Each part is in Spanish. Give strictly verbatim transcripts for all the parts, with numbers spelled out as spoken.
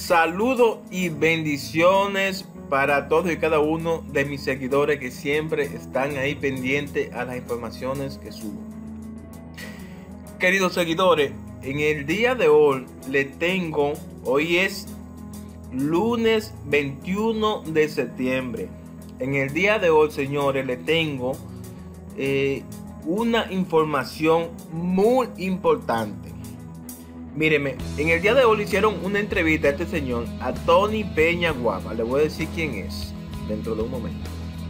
Saludos y bendiciones para todos y cada uno de mis seguidores que siempre están ahí pendientes a las informaciones que subo. Queridos seguidores, en el día de hoy les tengo, hoy es lunes veintiuno de septiembre. En el día de hoy, señores, les tengo eh, una información muy importante. Míreme, en el día de hoy le hicieron una entrevista a este señor, a Tony Peña Guava. Le voy a decir quién es dentro de un momento.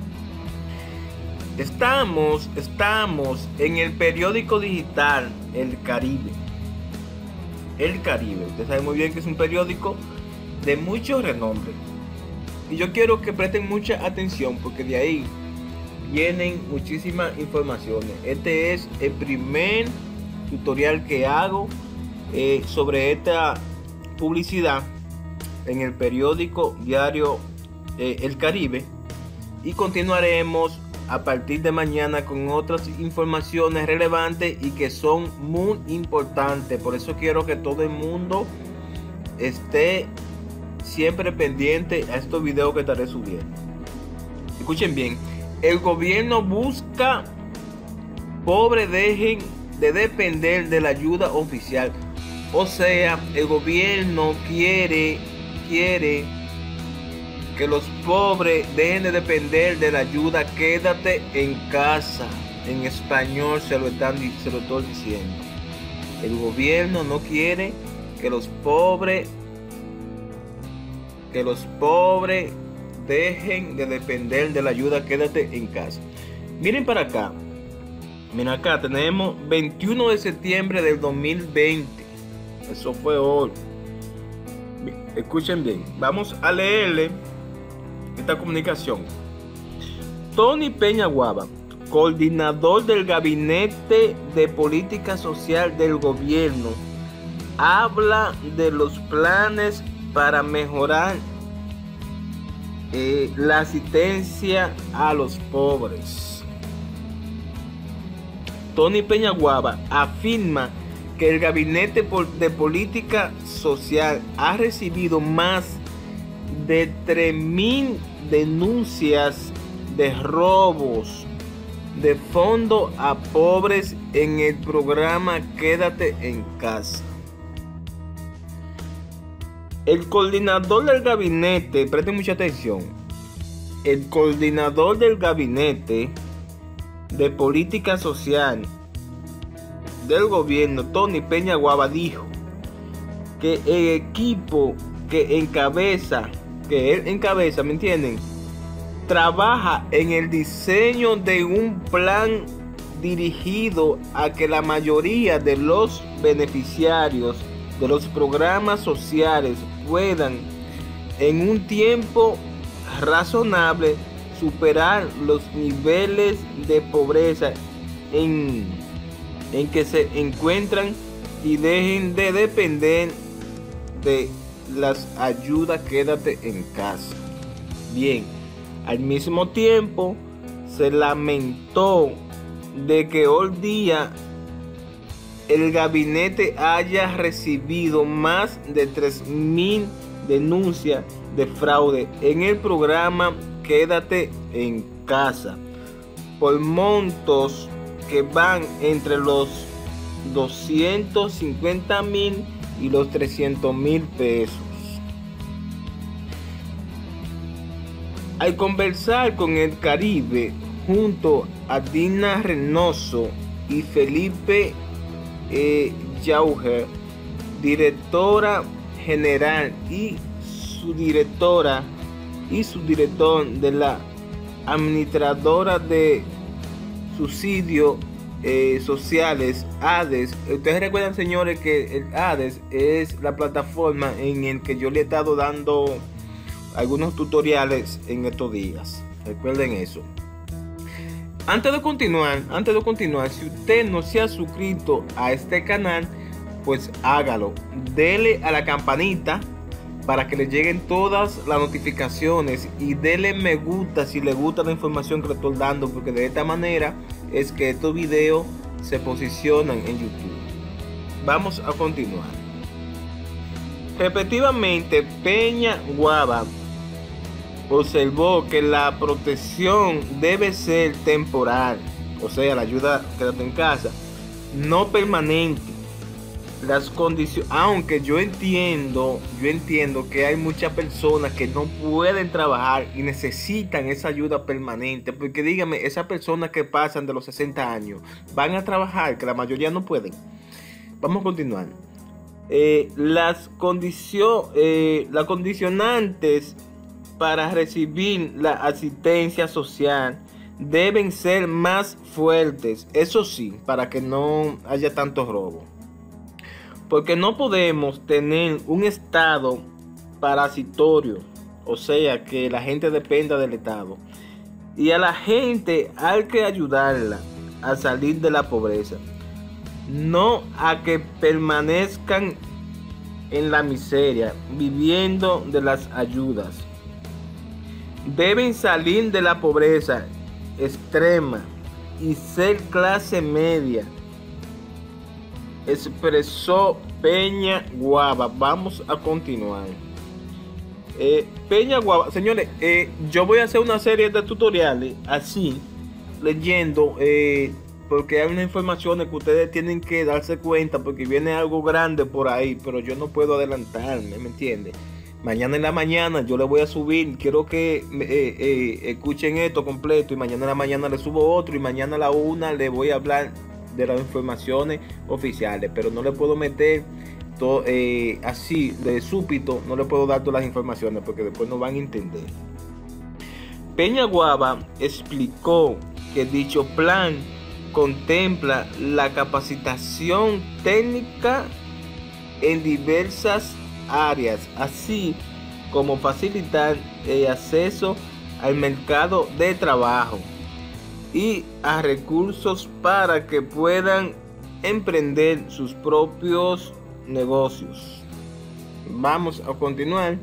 Estamos, estamos en el periódico digital El Caribe. El Caribe, usted sabe muy bien que es un periódico de mucho renombre. Y yo quiero que presten mucha atención porque de ahí vienen muchísimas informaciones. Este es el primer tutorial que hago Eh, sobre esta publicidad en el periódico diario eh, El Caribe, y continuaremos a partir de mañana con otras informaciones relevantes y que son muy importantes. Por eso quiero que todo el mundo esté siempre pendiente a estos videos que estaré subiendo. Escuchen bien: el gobierno busca pobres dejen de depender de la ayuda oficial. O sea, el gobierno quiere, quiere que los pobres dejen de depender de la ayuda. Quédate en casa. En español se lo están se lo estoy diciendo. El gobierno no quiere que los pobres, que los pobres dejen de depender de la ayuda. Quédate en casa. Miren para acá. Miren acá, tenemos veintiuno de septiembre del dos mil veinte. Eso fue hoy. Escuchen bien. Vamos a leerle esta comunicación. Tony Peña Guava, coordinador del Gabinete de Política Social del Gobierno, habla de los planes para mejorar eh, la asistencia a los pobres. Tony Peña Guava afirma que el Gabinete de Política Social ha recibido más de tres mil denuncias de robos de fondos a pobres en el programa Quédate en Casa. El coordinador del gabinete, presten mucha atención, el coordinador del Gabinete de Política Social del Gobierno, Tony Peña Guava, dijo que el equipo que encabeza, que él encabeza, ¿me entienden?, trabaja en el diseño de un plan dirigido a que la mayoría de los beneficiarios de los programas sociales puedan en un tiempo razonable superar los niveles de pobreza en en que se encuentran y dejen de depender de las ayudas. Quédate en casa. Bien, al mismo tiempo se lamentó de que hoy día el gabinete haya recibido más de tres mil denuncias de fraude en el programa Quédate en Casa por montos que van entre los doscientos cincuenta mil y los trescientos mil pesos. Al conversar con El Caribe junto a Dina Reynoso y Felipe eh, Jauger, directora general y su directora y su director de la administradora de subsidios eh, sociales, ADES. Ustedes recuerdan, señores, que el ADES es la plataforma en el que yo le he estado dando algunos tutoriales en estos días. Recuerden eso. Antes de continuar, antes de continuar, si usted no se ha suscrito a este canal, pues hágalo. Dele a la campanita para que le lleguen todas las notificaciones y dele me gusta si le gusta la información que le estoy dando, porque de esta manera es que estos videos se posicionan en YouTube. Vamos a continuar. Respectivamente, Peña Guava observó que la protección debe ser temporal, o sea, la ayuda quédate en casa, no permanente. Las condiciones, aunque yo entiendo, yo entiendo que hay muchas personas que no pueden trabajar y necesitan esa ayuda permanente, porque dígame, esas personas que pasan de los sesenta años van a trabajar, que la mayoría no pueden. Vamos a continuar. Eh, las condiciones, eh, las condicionantes para recibir la asistencia social deben ser más fuertes, eso sí, para que no haya tanto robo. Porque no podemos tener un estado parasitorio, o sea, que la gente dependa del estado. Y a la gente hay que ayudarla a salir de la pobreza, no a que permanezcan en la miseria, viviendo de las ayudas. Deben salir de la pobreza extrema y ser clase media, expresó Peña Guava. Vamos a continuar. Eh, Peña Guava, señores, eh, yo voy a hacer una serie de tutoriales así, leyendo, eh, porque hay unas informaciones que ustedes tienen que darse cuenta, porque viene algo grande por ahí, pero yo no puedo adelantarme, ¿me entienden? Mañana en la mañana yo le voy a subir, quiero que eh, eh, escuchen esto completo, y mañana en la mañana le subo otro, y mañana a la una le voy a hablar de las informaciones oficiales, pero no le puedo meter todo, eh, así de súbito, no le puedo dar todas las informaciones porque después no van a entender. Peña Guava explicó que dicho plan contempla la capacitación técnica en diversas áreas, así como facilitar el acceso al mercado de trabajo y a recursos para que puedan emprender sus propios negocios. Vamos a continuar.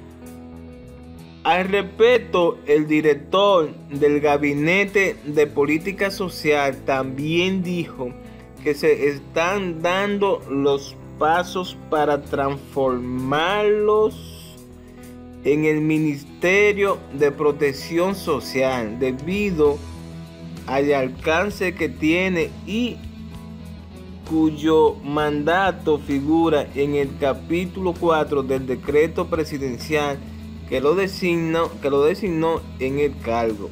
Al respecto, el director del Gabinete de Política Social también dijo que se están dando los pasos para transformarlos en el Ministerio de Protección Social debido al alcance que tiene y cuyo mandato figura en el capítulo cuatro del decreto presidencial que lo designó, que lo designó en el cargo.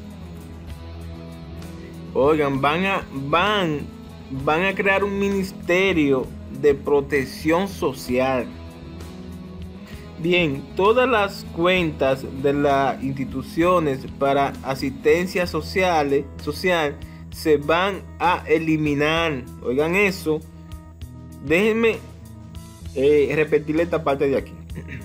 Oigan, van a, van, van a crear un ministerio de protección social. Bien, todas las cuentas de las instituciones para asistencia social, social se van a eliminar. Oigan eso. Déjenme eh, repetirle esta parte de aquí.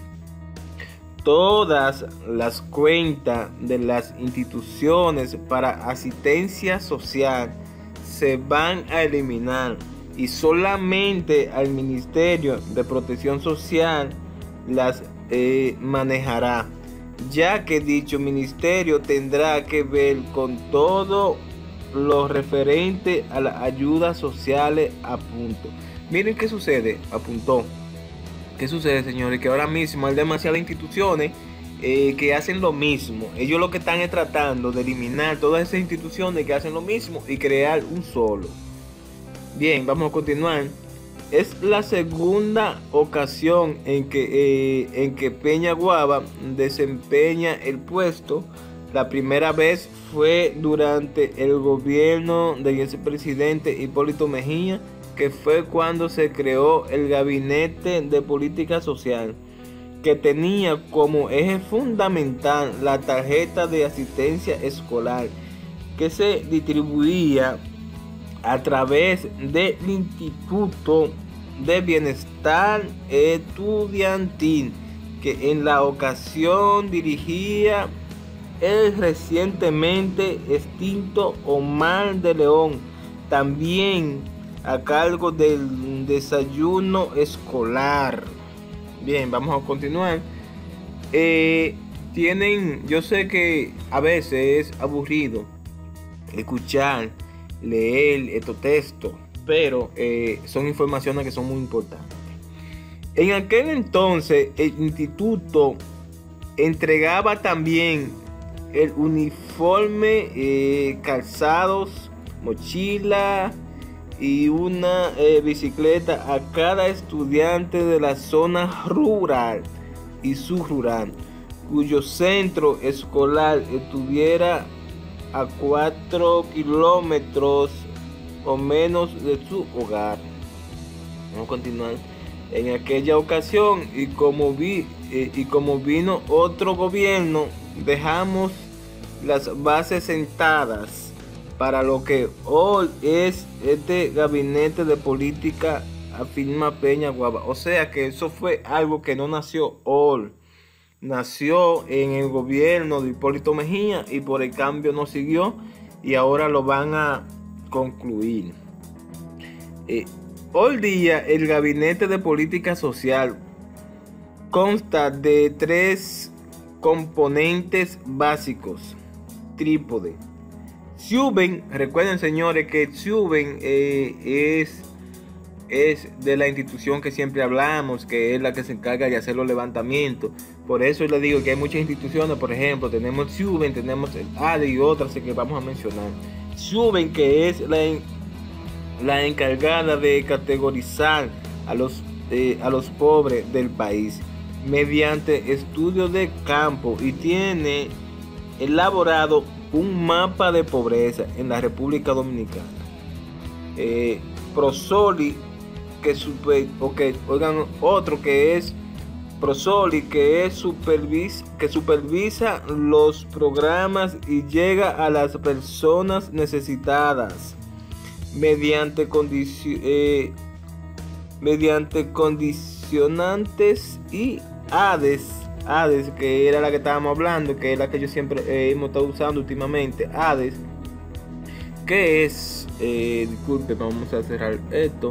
Todas las cuentas de las instituciones para asistencia social se van a eliminar y solamente al Ministerio de Protección Social las eh, manejará, ya que dicho ministerio tendrá que ver con todo lo referente a las ayudas sociales. A punto. Miren qué sucede, apuntó. ¿Qué sucede, señores? Que ahora mismo hay demasiadas instituciones eh, que hacen lo mismo. Ellos lo que están es tratando de eliminar todas esas instituciones que hacen lo mismo y crear un solo. Bien, vamos a continuar. Es la segunda ocasión en que, eh, en que Peña Guava desempeña el puesto. La primera vez fue durante el gobierno del expresidente Hipólito Mejía, que fue cuando se creó el Gabinete de Política Social, que tenía como eje fundamental la tarjeta de asistencia escolar, que se distribuía a través del Instituto de Bienestar Estudiantil, que en la ocasión dirigía el recientemente extinto Omar de León, también a cargo del desayuno escolar. Bien, vamos a continuar. Eh, tienen, yo sé que a veces es aburrido escuchar, leer estos textos, pero eh, son informaciones que son muy importantes. En aquel entonces el instituto entregaba también el uniforme, eh, calzados, mochila y una eh, bicicleta a cada estudiante de la zona rural y subrural cuyo centro escolar estuviera a cuatro kilómetros o menos de su hogar. Vamos a continuar. En aquella ocasión, y como vi eh, y como vino otro gobierno, dejamos las bases sentadas para lo que hoy es este gabinete de política, afirma Peñaguaba. O sea que eso fue algo que no nació hoy, nació en el gobierno de Hipólito Mejía y por el cambio no siguió y ahora lo van a concluir. Eh, hoy día el gabinete de política social consta de tres componentes básicos: trípode, Suben. Recuerden, señores, que Suben eh, es, es de la institución que siempre hablamos, que es la que se encarga de hacer los levantamientos. Por eso les digo que hay muchas instituciones. Por ejemplo, tenemos Suben, tenemos el A D E y otras que vamos a mencionar. Suben, que es la, la encargada de categorizar a los, eh, a los pobres del país mediante estudios de campo, y tiene elaborado un mapa de pobreza en la República Dominicana. Eh, Prosoli, que super, okay, oigan, otro que es Prosoli, que es supervis, que supervisa los programas y llega a las personas necesitadas mediante condici eh, mediante condicionantes, y A D E S, A D E S, que era la que estábamos hablando, que es la que yo siempre eh, hemos estado usando últimamente, A D E S, que es, eh, disculpe, vamos a cerrar esto,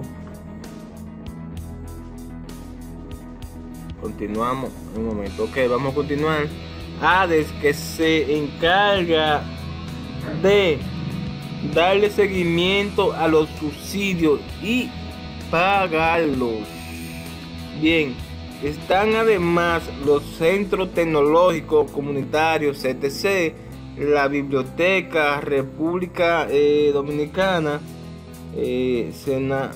continuamos un momento, ok, vamos a continuar. A D E S, que se encarga de darle seguimiento a los subsidios y pagarlos. Bien, están además los centros tecnológicos comunitarios, C T C, la Biblioteca República eh, Dominicana, eh, Sena,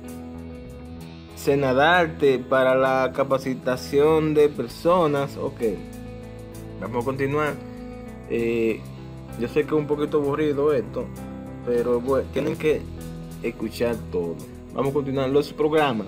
Senadarte, para la capacitación de personas. Ok, vamos a continuar. Eh, yo sé que es un poquito aburrido esto, pero bueno, tienen que escuchar todo. Vamos a continuar los programas,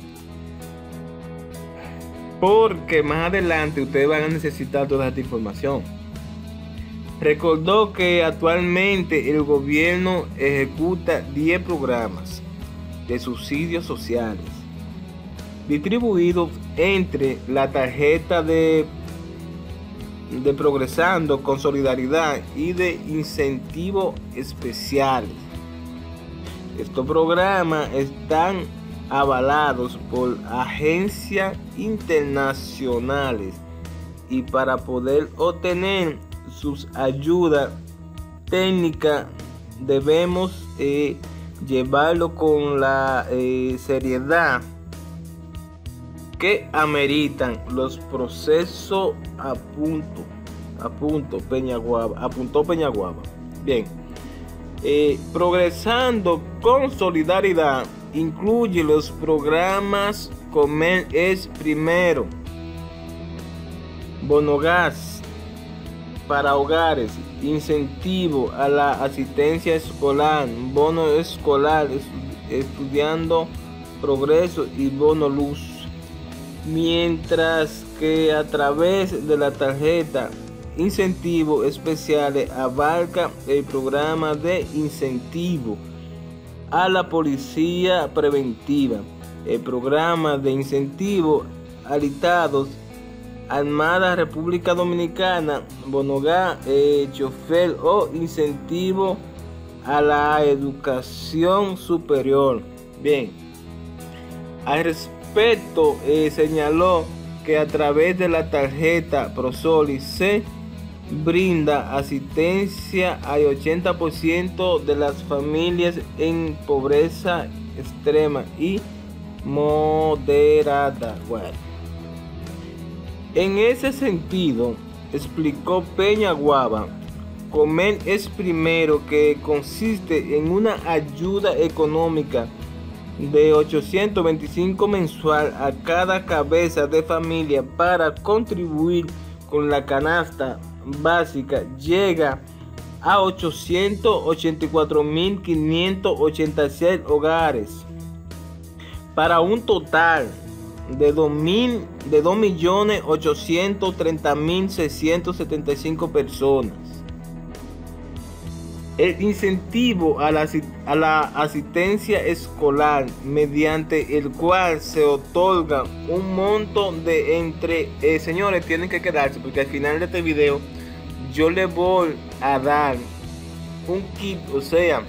porque más adelante ustedes van a necesitar toda esta información. Recordó que actualmente el gobierno ejecuta diez programas de subsidios sociales distribuidos entre la tarjeta de, de Progresando con Solidaridad y de incentivos especiales. Estos programas están avalados por agencias internacionales, y para poder obtener sus ayudas técnicas debemos eh, llevarlo con la eh, seriedad que ameritan los procesos. A punto, a punto Peñaguaba, apuntó Peñaguaba. Bien, eh, Progresando con Solidaridad incluye los programas Comer es Primero, Bonogás para hogares, incentivo a la asistencia escolar, bono escolar, estudiando progreso y bono luz. Mientras que a través de la tarjeta Incentivos Especiales abarca el programa de incentivo a la policía preventiva, el programa de incentivo alitados, Armada República Dominicana, Bonogá, eh, chofer o incentivo a la educación superior. Bien, al respecto eh, señaló que a través de la tarjeta Prosoli se brinda asistencia al ochenta por ciento de las familias en pobreza extrema y moderada. Bueno, En ese sentido, explicó Peñaguaba, Comer es primero, que consiste en una ayuda económica de ochocientos veinticinco mensual a cada cabeza de familia para contribuir con la canasta básica, llega a ochocientos ochenta y cuatro mil quinientos ochenta y seis hogares, para un total de dos millones ochocientos treinta mil seiscientos setenta y cinco personas. El incentivo a la, a la asistencia escolar, mediante el cual se otorga un monto de entre... Eh, señores, tienen que quedarse porque al final de este video yo les voy a dar un kit, o sea,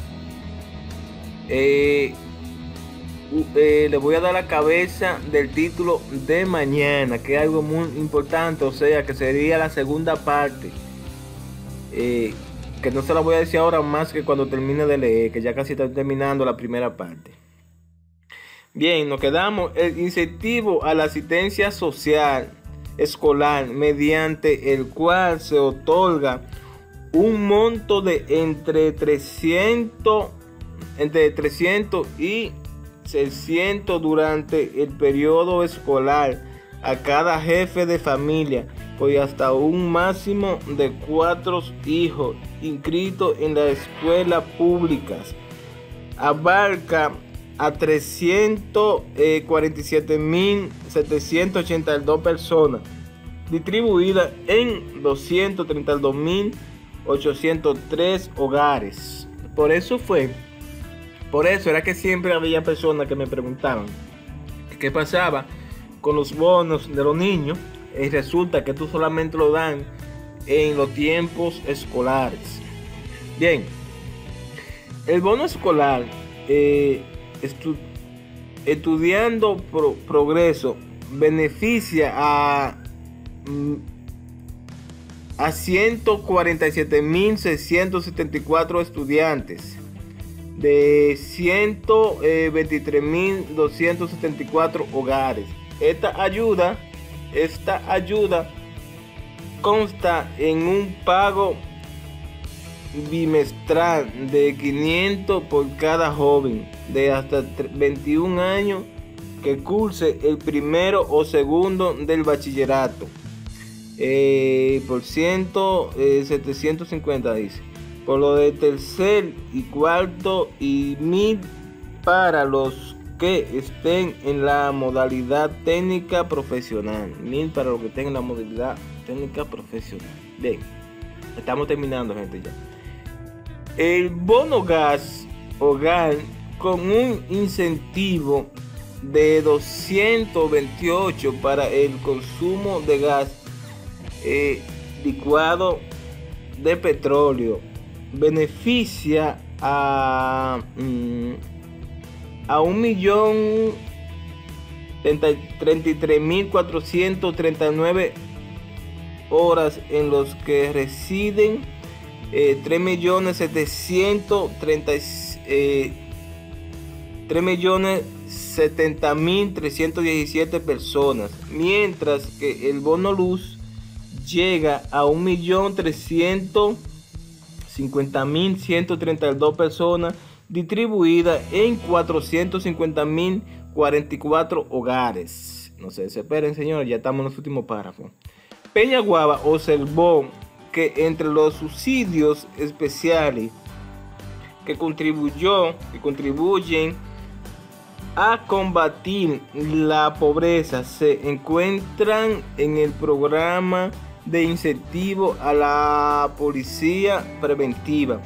eh, eh, les voy a dar la cabeza del título de mañana, que es algo muy importante, o sea, que sería la segunda parte. Eh, que no se la voy a decir ahora más que cuando termine de leer, que ya casi está terminando la primera parte. Bien, nos quedamos. El incentivo a la asistencia social escolar, mediante el cual se otorga un monto de entre trescientos, entre trescientos y seiscientos durante el periodo escolar a cada jefe de familia, y hasta un máximo de cuatro hijos inscritos en las escuelas públicas. Abarca a trescientos cuarenta y siete mil setecientos ochenta y dos personas, distribuidas en doscientos treinta y dos mil ochocientos tres hogares. Por eso fue, por eso era que siempre había personas que me preguntaban qué pasaba con los bonos de los niños. Y resulta que tú solamente lo dan en los tiempos escolares. Bien, el bono escolar, eh, estu estudiando pro progreso, beneficia a, a ciento cuarenta y siete mil seiscientos setenta y cuatro estudiantes de ciento veintitrés mil doscientos setenta y cuatro hogares. Esta ayuda Esta ayuda consta en un pago bimestral de quinientos por cada joven de hasta veintiún años que curse el primero o segundo del bachillerato. Eh, por ciento, eh, setecientos cincuenta dice. Por lo de tercer y cuarto y mil para los que estén en la modalidad técnica profesional. Mil para los que estén en la modalidad técnica profesional. Bien, estamos terminando, gente, ya. El bono gas hogar, con un incentivo de doscientos veintiocho para el consumo de gas eh, licuado de petróleo, beneficia a mmm, a un millón treinta y tres mil cuatrocientos treinta y nueve horas, en los que residen eh, tres millones setecientos treinta eh, tres millones setenta mil trescientos diecisiete personas, mientras que el bono luz llega a un millón trescientos cincuenta mil ciento treinta y dos personas, distribuida en cuatrocientos cincuenta mil cuarenta y cuatro hogares. No se desesperen, señores, ya estamos en los últimos párrafos. Peñaguaba observó que entre los subsidios especiales que contribuyó, que contribuyen a combatir la pobreza, se encuentran en el programa de incentivo a la policía preventiva,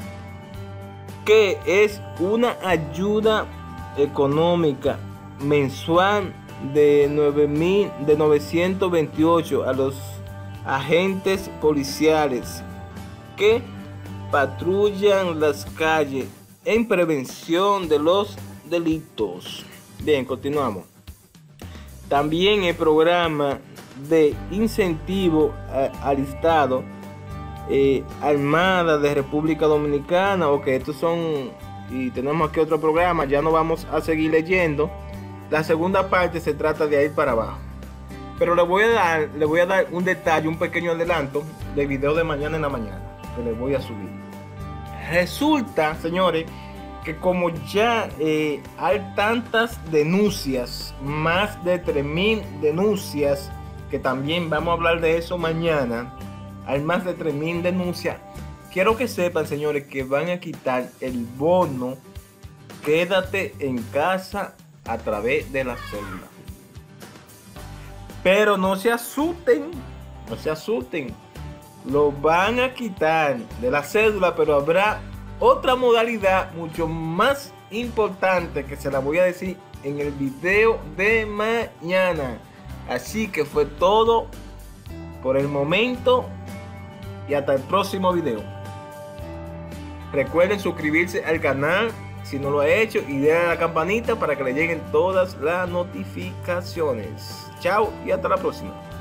que es una ayuda económica mensual de nueve mil de novecientos veintiocho a los agentes policiales que patrullan las calles en prevención de los delitos. Bien, continuamos. También el programa de incentivo a, al Estado eh, Armada de República Dominicana. Ok, estos son, y tenemos aquí otro programa, ya no vamos a seguir leyendo. La segunda parte se trata de ahí para abajo. Pero le voy a dar, le voy a dar un detalle, un pequeño adelanto del video de mañana en la mañana que le voy a subir. Resulta, señores, que como ya eh, hay tantas denuncias, más de tres mil denuncias, que también vamos a hablar de eso mañana, hay más de tres mil denuncias. Quiero que sepan, señores, que van a quitar el bono quédate en casa a través de la cédula. Pero no se asusten, no se asusten. Lo van a quitar de la cédula, pero habrá otra modalidad mucho más importante que se la voy a decir en el video de mañana. Así que fue todo por el momento y hasta el próximo video. Recuerden suscribirse al canal si no lo ha hecho y darle a la campanita para que le lleguen todas las notificaciones. Chao y hasta la próxima.